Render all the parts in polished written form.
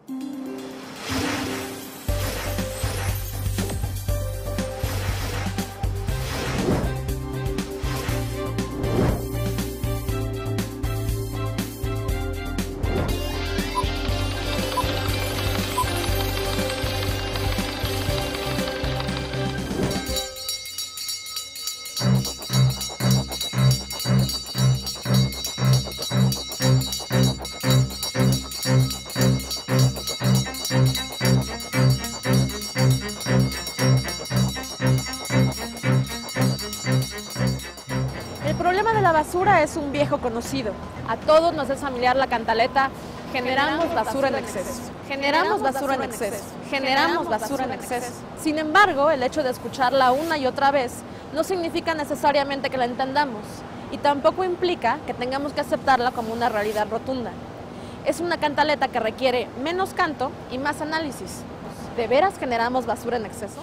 El problema de la basura es un viejo conocido. A todos nos es familiar la cantaleta: generamos basura en exceso, generamos basura en exceso, generamos basura en exceso. Sin embargo, el hecho de escucharla una y otra vez no significa necesariamente que la entendamos, y tampoco implica que tengamos que aceptarla como una realidad rotunda. Es una cantaleta que requiere menos canto y más análisis. ¿De veras generamos basura en exceso?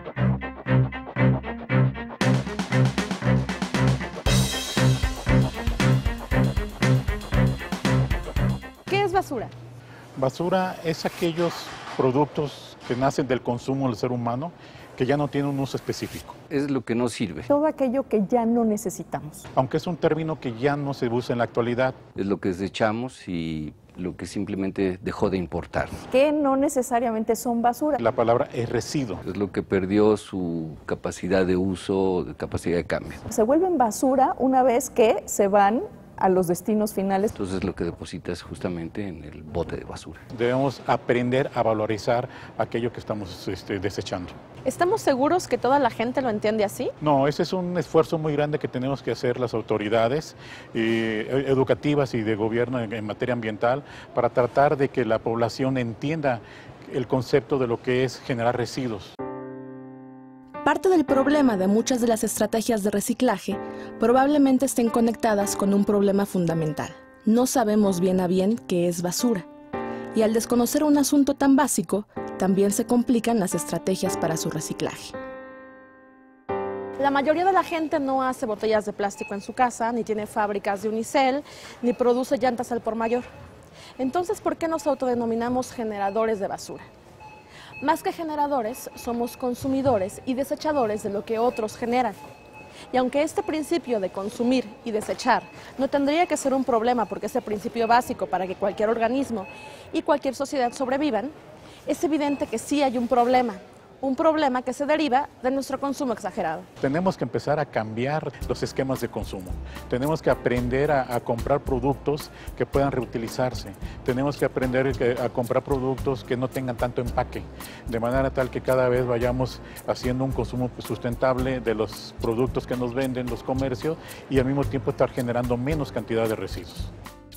¿Qué es basura? Basura es aquellos productos que nacen del consumo del ser humano que ya no tienen un uso específico. Es lo que no sirve. Todo aquello que ya no necesitamos. Aunque es un término que ya no se usa en la actualidad. Es lo que desechamos y lo que simplemente dejó de importar. Que no necesariamente son basura. La palabra es residuo. Es lo que perdió su capacidad de uso, capacidad de cambio. Se vuelven basura una vez que se van a los destinos finales. Entonces lo que depositas justamente en el bote de basura. Debemos aprender a valorizar aquello que estamos desechando. ¿Estamos seguros que toda la gente lo entiende así? No, ese es un esfuerzo muy grande que tenemos que hacer las autoridades educativas y de gobierno en materia ambiental para tratar de que la población entienda el concepto de lo que es generar residuos. Parte del problema de muchas de las estrategias de reciclaje probablemente estén conectadas con un problema fundamental. No sabemos bien a bien qué es basura. Y al desconocer un asunto tan básico, también se complican las estrategias para su reciclaje. La mayoría de la gente no hace botellas de plástico en su casa, ni tiene fábricas de unicel, ni produce llantas al por mayor. Entonces, ¿por qué nos autodenominamos generadores de basura? Más que generadores, somos consumidores y desechadores de lo que otros generan. Y aunque este principio de consumir y desechar no tendría que ser un problema porque es el principio básico para que cualquier organismo y cualquier sociedad sobrevivan, es evidente que sí hay un problema que se deriva de nuestro consumo exagerado. Tenemos que empezar a cambiar los esquemas de consumo. Tenemos que aprender a comprar productos que puedan reutilizarse. Tenemos que aprender a comprar productos que no tengan tanto empaque, de manera tal que cada vez vayamos haciendo un consumo sustentable de los productos que nos venden los comercios y al mismo tiempo estar generando menos cantidad de residuos.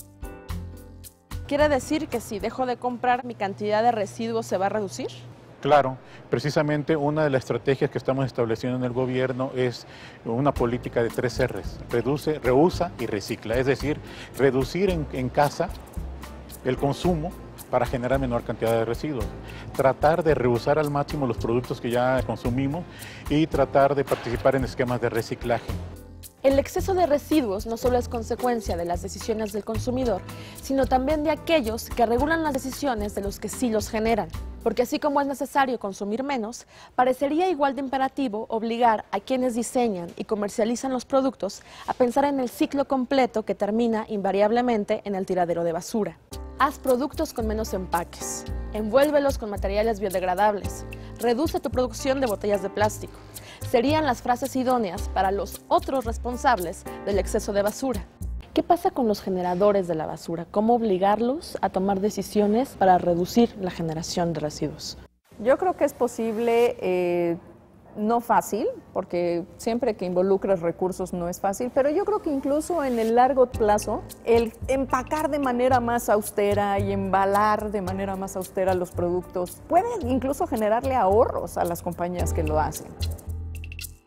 ¿Quiere decir que si dejo de comprar, mi cantidad de residuos se va a reducir? Claro, precisamente una de las estrategias que estamos estableciendo en el gobierno es una política de 3 R's: reduce, reusa y recicla. Es decir, reducir en casa el consumo para generar menor cantidad de residuos, tratar de reusar al máximo los productos que ya consumimos y tratar de participar en esquemas de reciclaje. El exceso de residuos no solo es consecuencia de las decisiones del consumidor, sino también de aquellos que regulan las decisiones de los que sí los generan. Porque así como es necesario consumir menos, parecería igual de imperativo obligar a quienes diseñan y comercializan los productos a pensar en el ciclo completo que termina invariablemente en el tiradero de basura. Haz productos con menos empaques, envuélvelos con materiales biodegradables, reduce tu producción de botellas de plástico. Serían las frases idóneas para los otros responsables del exceso de basura. ¿Qué pasa con los generadores de la basura? ¿Cómo obligarlos a tomar decisiones para reducir la generación de residuos? Yo creo que es posible, no fácil, porque siempre que involucras recursos no es fácil, pero yo creo que incluso en el largo plazo, el empacar de manera más austera y embalar de manera más austera los productos puede incluso generarle ahorros a las compañías que lo hacen.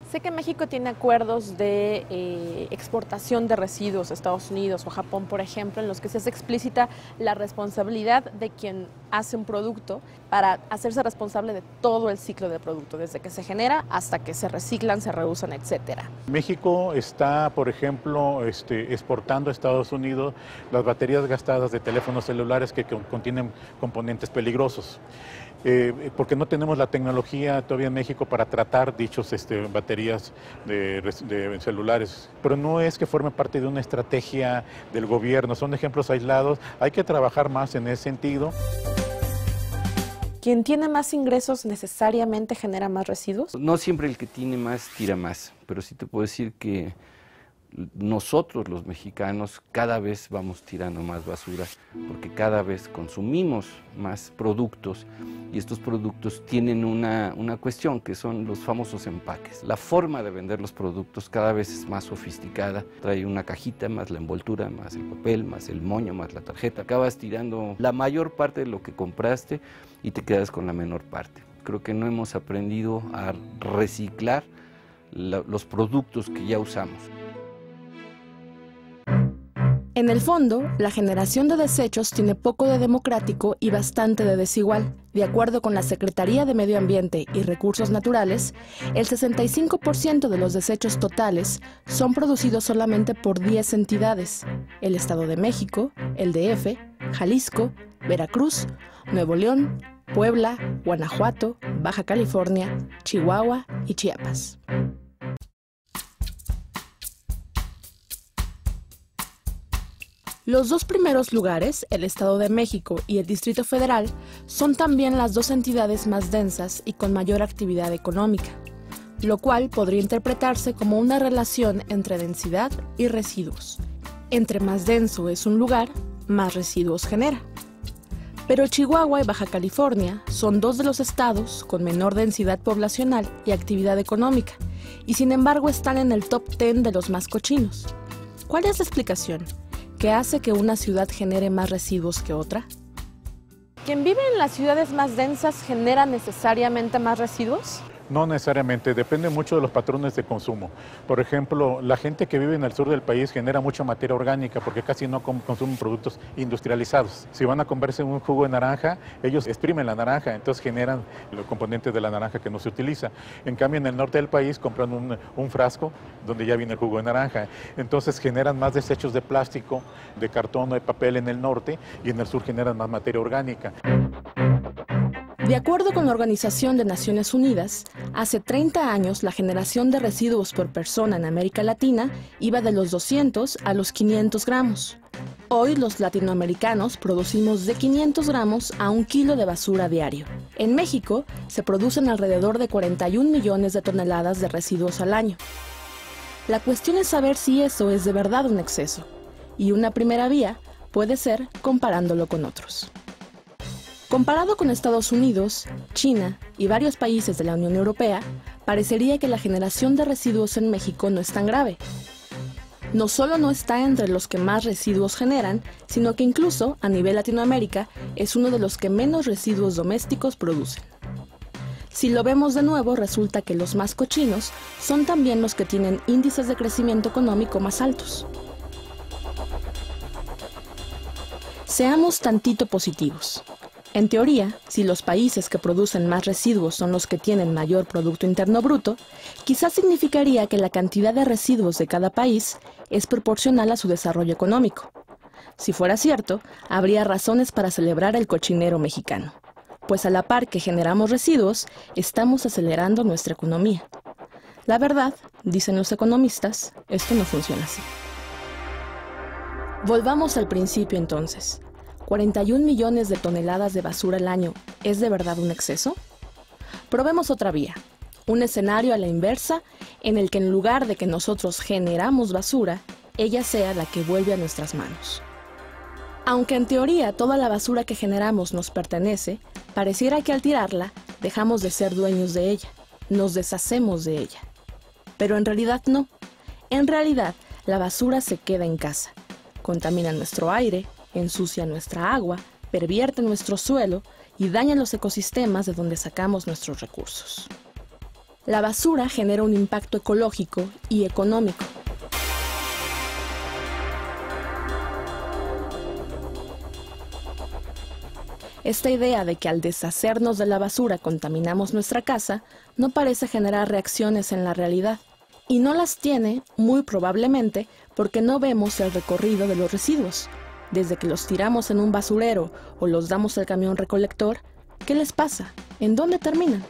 Sé que México tiene acuerdos de exportación de residuos a Estados Unidos o Japón, por ejemplo, en los que se hace explícita la responsabilidad de quien hace un producto para hacerse responsable de todo el ciclo del producto, desde que se genera hasta que se reciclan, se reusan, etcétera. México está, por ejemplo, exportando a Estados Unidos las baterías gastadas de teléfonos celulares que contienen componentes peligrosos. Porque no tenemos la tecnología todavía en México para tratar dichos baterías de celulares. Pero no es que forme parte de una estrategia del gobierno, son ejemplos aislados. Hay que trabajar más en ese sentido. ¿Quien tiene más ingresos necesariamente genera más residuos? No siempre el que tiene más tira más, pero sí te puedo decir que nosotros los mexicanos cada vez vamos tirando más basura porque cada vez consumimos más productos y estos productos tienen una cuestión que son los famosos empaques. La forma de vender los productos cada vez es más sofisticada. Trae una cajita, más la envoltura, más el papel, más el moño, más la tarjeta. Acabas tirando la mayor parte de lo que compraste y te quedas con la menor parte. Creo que no hemos aprendido a reciclar los productos que ya usamos. En el fondo, la generación de desechos tiene poco de democrático y bastante de desigual. De acuerdo con la Secretaría de Medio Ambiente y Recursos Naturales, el 65% de los desechos totales son producidos solamente por 10 entidades: el Estado de México, el DF, Jalisco, Veracruz, Nuevo León, Puebla, Guanajuato, Baja California, Chihuahua y Chiapas. Los dos primeros lugares, el Estado de México y el Distrito Federal, son también las dos entidades más densas y con mayor actividad económica, lo cual podría interpretarse como una relación entre densidad y residuos. Entre más denso es un lugar, más residuos genera. Pero Chihuahua y Baja California son dos de los estados con menor densidad poblacional y actividad económica, y sin embargo están en el top 10 de los más cochinos. ¿Cuál es la explicación? ¿Qué hace que una ciudad genere más residuos que otra? ¿Quien vive en las ciudades más densas genera necesariamente más residuos? No necesariamente, depende mucho de los patrones de consumo. Por ejemplo, la gente que vive en el sur del país genera mucha materia orgánica porque casi no consumen productos industrializados. Si van a comerse un jugo de naranja, ellos exprimen la naranja, entonces generan los componentes de la naranja que no se utiliza. En cambio, en el norte del país compran un frasco donde ya viene el jugo de naranja. Entonces generan más desechos de plástico, de cartón o de papel en el norte y en el sur generan más materia orgánica. De acuerdo con la Organización de Naciones Unidas, hace 30 años la generación de residuos por persona en América Latina iba de los 200 a los 500 gramos. Hoy los latinoamericanos producimos de 500 gramos a 1 kilo de basura diario. En México se producen alrededor de 41 millones de toneladas de residuos al año. La cuestión es saber si eso es de verdad un exceso, y una primera vía puede ser comparándolo con otros. Comparado con Estados Unidos, China y varios países de la Unión Europea, parecería que la generación de residuos en México no es tan grave. No solo no está entre los que más residuos generan, sino que incluso, a nivel Latinoamérica, es uno de los que menos residuos domésticos producen. Si lo vemos de nuevo, resulta que los más cochinos son también los que tienen índices de crecimiento económico más altos. Seamos tantito positivos. En teoría, si los países que producen más residuos son los que tienen mayor Producto Interno Bruto, quizás significaría que la cantidad de residuos de cada país es proporcional a su desarrollo económico. Si fuera cierto, habría razones para celebrar el cochinero mexicano, pues a la par que generamos residuos, estamos acelerando nuestra economía. La verdad, dicen los economistas, esto no funciona así. Volvamos al principio entonces. 41 millones de toneladas de basura al año, ¿es de verdad un exceso? Probemos otra vía, un escenario a la inversa en el que en lugar de que nosotros generamos basura, ella sea la que vuelve a nuestras manos. Aunque en teoría toda la basura que generamos nos pertenece, pareciera que al tirarla dejamos de ser dueños de ella, nos deshacemos de ella. Pero en realidad no. En realidad, la basura se queda en casa, contamina nuestro aire, ensucia nuestra agua, pervierte nuestro suelo y daña los ecosistemas de donde sacamos nuestros recursos. La basura genera un impacto ecológico y económico. Esta idea de que al deshacernos de la basura contaminamos nuestra casa no parece generar reacciones en la realidad. Y no las tiene, muy probablemente, porque no vemos el recorrido de los residuos. Desde que los tiramos en un basurero o los damos al camión recolector, ¿qué les pasa? ¿En dónde terminan?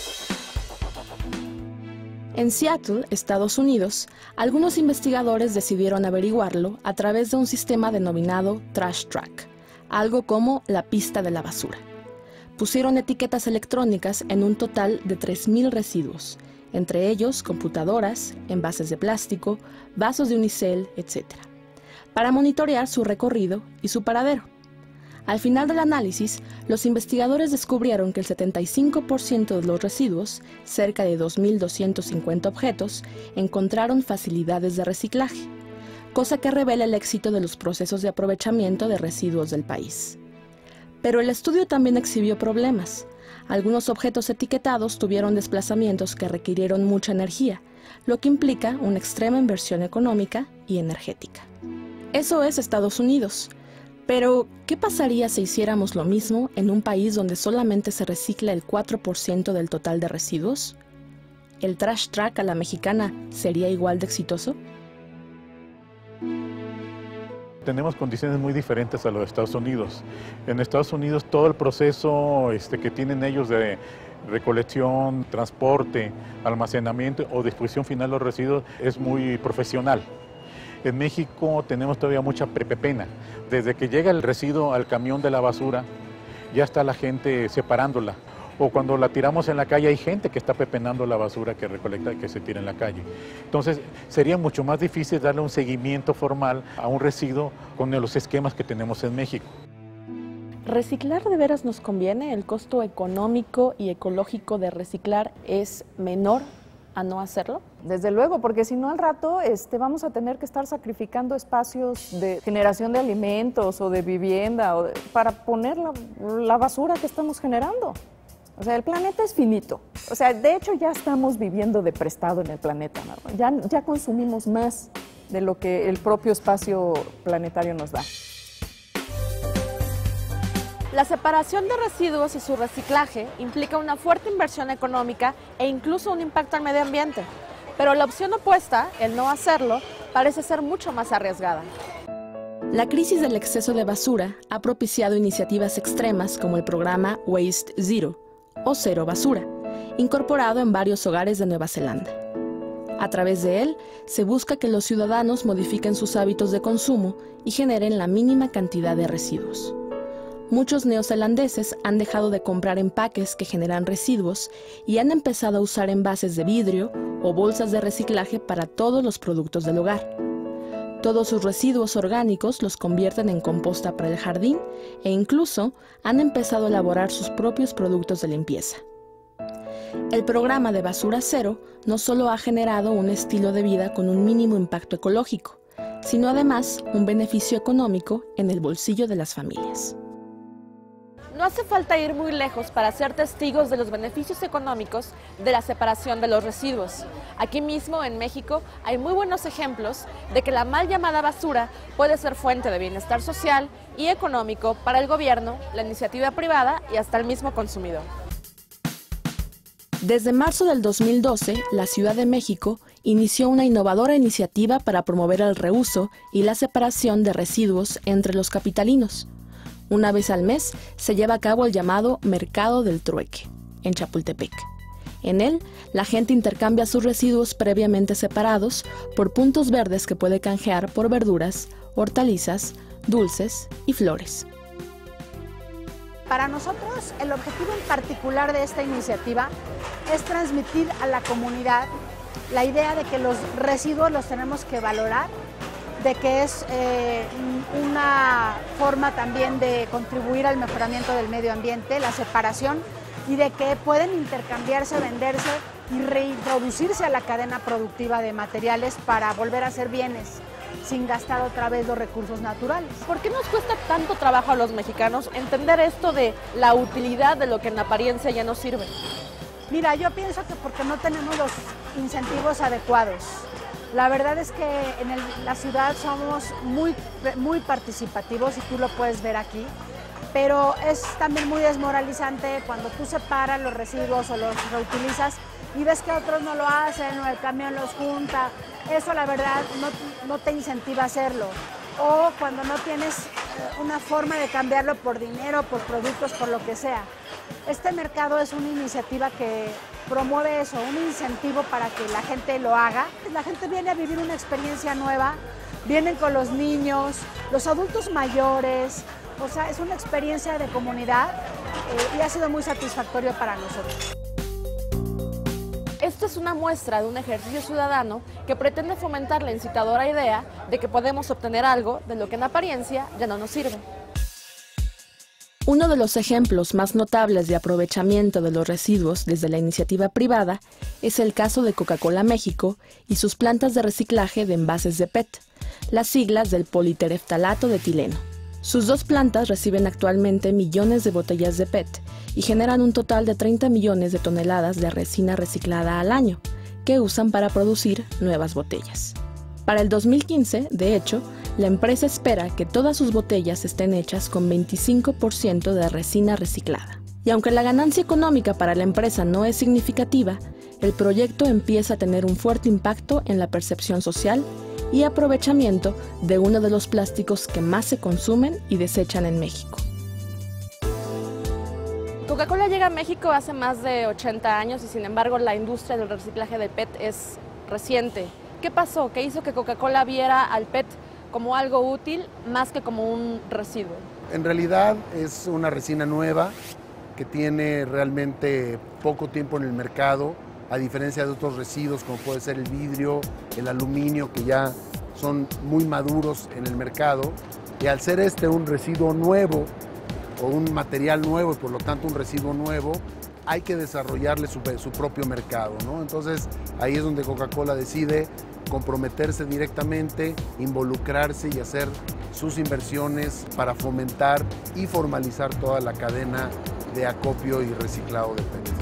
En Seattle, Estados Unidos, algunos investigadores decidieron averiguarlo a través de un sistema denominado Trash Track, algo como la pista de la basura. Pusieron etiquetas electrónicas en un total de 3,000 residuos, entre ellos computadoras, envases de plástico, vasos de unicel, etc., para monitorear su recorrido y su paradero. Al final del análisis, los investigadores descubrieron que el 75% de los residuos, cerca de 2,250 objetos, encontraron facilidades de reciclaje, cosa que revela el éxito de los procesos de aprovechamiento de residuos del país. Pero el estudio también exhibió problemas. Algunos objetos etiquetados tuvieron desplazamientos que requirieron mucha energía, lo que implica una extrema inversión económica y energética. Eso es Estados Unidos. Pero, ¿qué pasaría si hiciéramos lo mismo en un país donde solamente se recicla el 4% del total de residuos? ¿El Trash Track a la mexicana sería igual de exitoso? Tenemos condiciones muy diferentes a los de Estados Unidos. En Estados Unidos todo el proceso que tienen ellos de recolección, transporte, almacenamiento o disposición final de los residuos es muy profesional. En México tenemos todavía mucha pena. Desde que llega el residuo al camión de la basura, ya está la gente separándola. O cuando la tiramos en la calle hay gente que está pepenando la basura que recolecta y que se tira en la calle. Entonces sería mucho más difícil darle un seguimiento formal a un residuo con los esquemas que tenemos en México. ¿Reciclar de veras nos conviene? ¿El costo económico y ecológico de reciclar es menor a no hacerlo? Desde luego, porque si no al rato vamos a tener que estar sacrificando espacios de generación de alimentos o de vivienda para poner la basura que estamos generando. O sea, el planeta es finito. O sea, de hecho ya estamos viviendo de prestado en el planeta, ¿no? Ya consumimos más de lo que el propio espacio planetario nos da. La separación de residuos y su reciclaje implica una fuerte inversión económica e incluso un impacto al medio ambiente. Pero la opción opuesta, el no hacerlo, parece ser mucho más arriesgada. La crisis del exceso de basura ha propiciado iniciativas extremas como el programa Waste Zero, o Cero Basura, incorporado en varios hogares de Nueva Zelanda. A través de él, se busca que los ciudadanos modifiquen sus hábitos de consumo y generen la mínima cantidad de residuos. Muchos neozelandeses han dejado de comprar empaques que generan residuos y han empezado a usar envases de vidrio o bolsas de reciclaje para todos los productos del hogar. Todos sus residuos orgánicos los convierten en composta para el jardín e incluso han empezado a elaborar sus propios productos de limpieza. El programa de Basura Cero no solo ha generado un estilo de vida con un mínimo impacto ecológico, sino además un beneficio económico en el bolsillo de las familias. No hace falta ir muy lejos para ser testigos de los beneficios económicos de la separación de los residuos. Aquí mismo, en México, hay muy buenos ejemplos de que la mal llamada basura puede ser fuente de bienestar social y económico para el gobierno, la iniciativa privada y hasta el mismo consumidor. Desde marzo del 2012, la Ciudad de México inició una innovadora iniciativa para promover el reuso y la separación de residuos entre los capitalinos. Una vez al mes se lleva a cabo el llamado Mercado del Trueque, en Chapultepec. En él, la gente intercambia sus residuos previamente separados por puntos verdes que puede canjear por verduras, hortalizas, dulces y flores. Para nosotros, el objetivo en particular de esta iniciativa es transmitir a la comunidad la idea de que los residuos los tenemos que valorar, de que es una forma también de contribuir al mejoramiento del medio ambiente, la separación, y de que pueden intercambiarse, venderse y reintroducirse a la cadena productiva de materiales para volver a hacer bienes sin gastar otra vez los recursos naturales. ¿Por qué nos cuesta tanto trabajo a los mexicanos entender esto de la utilidad de lo que en apariencia ya no sirve? Mira, yo pienso que porque no tenemos los incentivos adecuados. La verdad es que en la ciudad somos muy participativos y tú lo puedes ver aquí, pero es también muy desmoralizante cuando tú separas los residuos o los reutilizas y ves que otros no lo hacen o el camión los junta. Eso la verdad no te incentiva a hacerlo. O cuando no tienes una forma de cambiarlo por dinero, por productos, por lo que sea. Este mercado es una iniciativa que promueve eso, un incentivo para que la gente lo haga. La gente viene a vivir una experiencia nueva, vienen con los niños, los adultos mayores, o sea, es una experiencia de comunidad y ha sido muy satisfactorio para nosotros. Esto es una muestra de un ejercicio ciudadano que pretende fomentar la incitadora idea de que podemos obtener algo de lo que en apariencia ya no nos sirve. Uno de los ejemplos más notables de aprovechamiento de los residuos desde la iniciativa privada es el caso de Coca-Cola México y sus plantas de reciclaje de envases de PET, las siglas del politereftalato de etileno. Sus 2 plantas reciben actualmente millones de botellas de PET y generan un total de 30 millones de toneladas de resina reciclada al año, que usan para producir nuevas botellas. Para el 2015, de hecho, la empresa espera que todas sus botellas estén hechas con 25% de resina reciclada. Y aunque la ganancia económica para la empresa no es significativa, el proyecto empieza a tener un fuerte impacto en la percepción social y aprovechamiento de uno de los plásticos que más se consumen y desechan en México. Coca-Cola llega a México hace más de 80 años y sin embargo la industria del reciclaje de PET es reciente. ¿Qué pasó? ¿Qué hizo que Coca-Cola viera al PET como algo útil más que como un residuo? En realidad es una resina nueva que tiene realmente poco tiempo en el mercado, a diferencia de otros residuos como puede ser el vidrio, el aluminio, que ya son muy maduros en el mercado. Y al ser este un residuo nuevo o un material nuevo y por lo tanto un residuo nuevo, hay que desarrollarle su propio mercado, ¿no? Entonces ahí es donde Coca-Cola decide comprometerse directamente, involucrarse y hacer sus inversiones para fomentar y formalizar toda la cadena de acopio y reciclado de PET.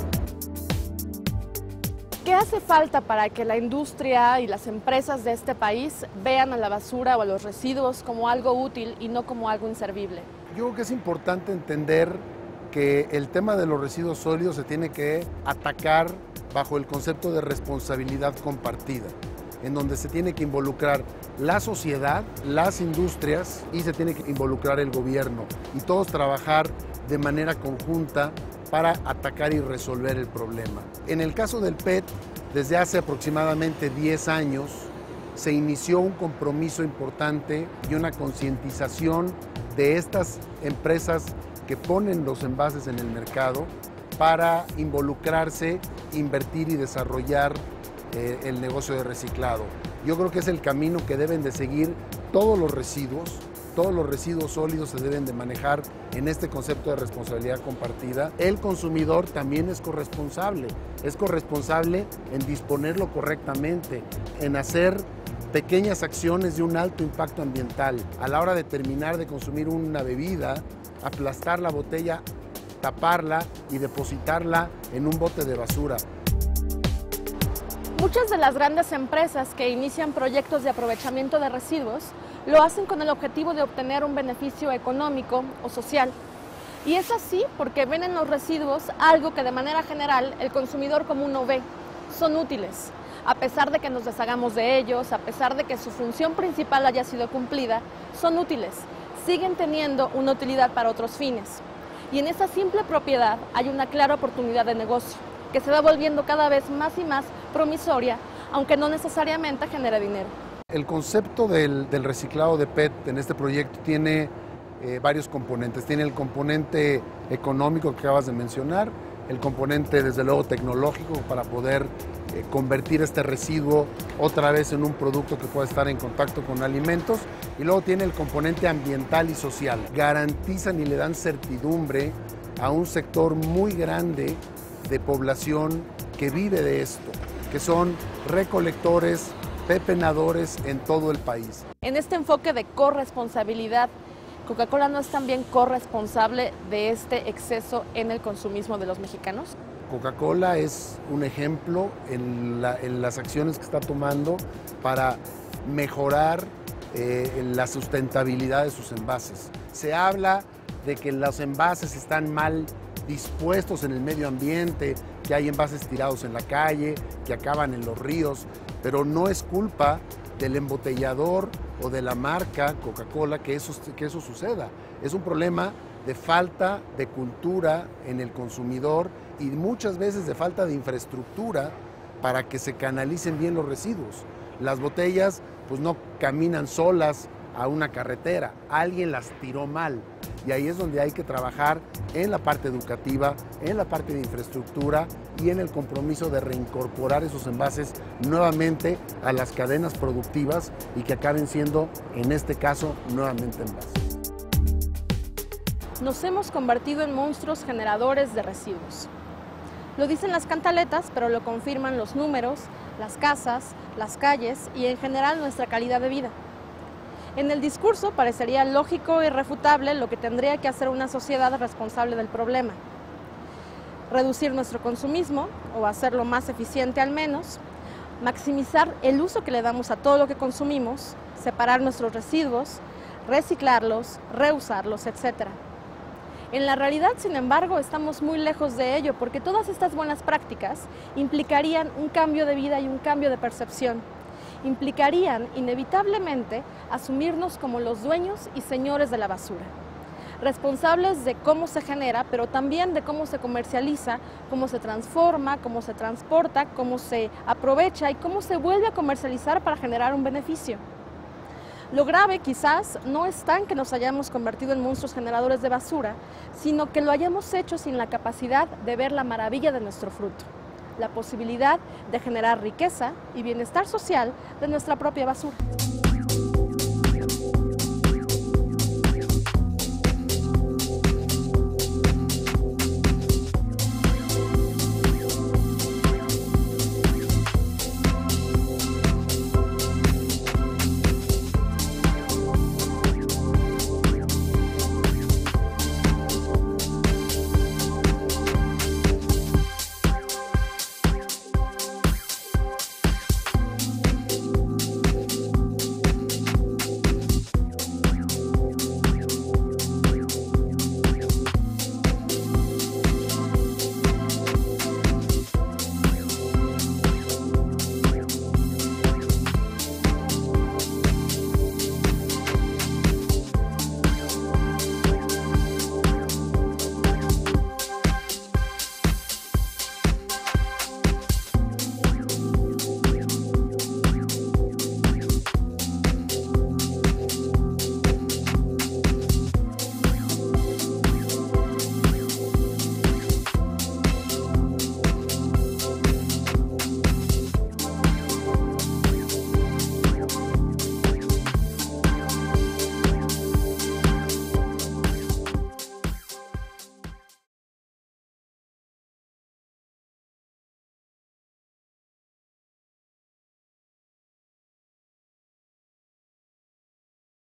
¿Qué hace falta para que la industria y las empresas de este país vean a la basura o a los residuos como algo útil y no como algo inservible? Yo creo que es importante entender que el tema de los residuos sólidos se tiene que atacar bajo el concepto de responsabilidad compartida, en donde se tiene que involucrar la sociedad, las industrias y se tiene que involucrar el gobierno y todos trabajar de manera conjunta para atacar y resolver el problema. En el caso del PET, desde hace aproximadamente 10 años, se inició un compromiso importante y una concientización de estas empresas que ponen los envases en el mercado para involucrarse, invertir y desarrollar el negocio de reciclado. Yo creo que es el camino que deben de seguir todos los residuos sólidos se deben de manejar en este concepto de responsabilidad compartida. El consumidor también es corresponsable en disponerlo correctamente, en hacer pequeñas acciones de un alto impacto ambiental. A la hora de terminar de consumir una bebida, aplastar la botella, taparla y depositarla en un bote de basura. Muchas de las grandes empresas que inician proyectos de aprovechamiento de residuos lo hacen con el objetivo de obtener un beneficio económico o social. Y es así porque ven en los residuos algo que de manera general el consumidor común no ve. Son útiles. A pesar de que nos deshagamos de ellos, a pesar de que su función principal haya sido cumplida, son útiles. Siguen teniendo una utilidad para otros fines. Y en esa simple propiedad hay una clara oportunidad de negocio, que se va volviendo cada vez más y más promisoria, aunque no necesariamente genere dinero. El concepto del reciclado de PET en este proyecto tiene varios componentes. Tiene el componente económico que acabas de mencionar, el componente desde luego tecnológico para poder convertir este residuo otra vez en un producto que pueda estar en contacto con alimentos, y luego tiene el componente ambiental y social. Garantizan y le dan certidumbre a un sector muy grande de población que vive de esto, que son recolectores, pepenadores en todo el país. En este enfoque de corresponsabilidad, ¿Coca-Cola no es también corresponsable de este exceso en el consumismo de los mexicanos? Coca-Cola es un ejemplo en las acciones que está tomando para mejorar la sustentabilidad de sus envases. Se habla de que los envases están mal dispuestos en el medio ambiente, que hay envases tirados en la calle, que acaban en los ríos, pero no es culpa del embotellador o de la marca Coca-Cola que eso suceda. Es un problema de falta de cultura en el consumidor y muchas veces de falta de infraestructura para que se canalicen bien los residuos. Las botellas pues no caminan solas a una carretera, alguien las tiró mal y ahí es donde hay que trabajar en la parte educativa, en la parte de infraestructura y en el compromiso de reincorporar esos envases nuevamente a las cadenas productivas y que acaben siendo, en este caso, nuevamente envases. Nos hemos convertido en monstruos generadores de residuos. Lo dicen las cantaletas, pero lo confirman los números, las casas, las calles y en general nuestra calidad de vida. En el discurso parecería lógico e irrefutable lo que tendría que hacer una sociedad responsable del problema. Reducir nuestro consumismo, o hacerlo más eficiente al menos, maximizar el uso que le damos a todo lo que consumimos, separar nuestros residuos, reciclarlos, reusarlos, etc. En la realidad, sin embargo, estamos muy lejos de ello porque todas estas buenas prácticas implicarían un cambio de vida y un cambio de percepción. Implicarían inevitablemente asumirnos como los dueños y señores de la basura, responsables de cómo se genera, pero también de cómo se comercializa, cómo se transforma, cómo se transporta, cómo se aprovecha y cómo se vuelve a comercializar para generar un beneficio. Lo grave quizás no está en que nos hayamos convertido en monstruos generadores de basura, sino que lo hayamos hecho sin la capacidad de ver la maravilla de nuestro fruto, la posibilidad de generar riqueza y bienestar social de nuestra propia basura.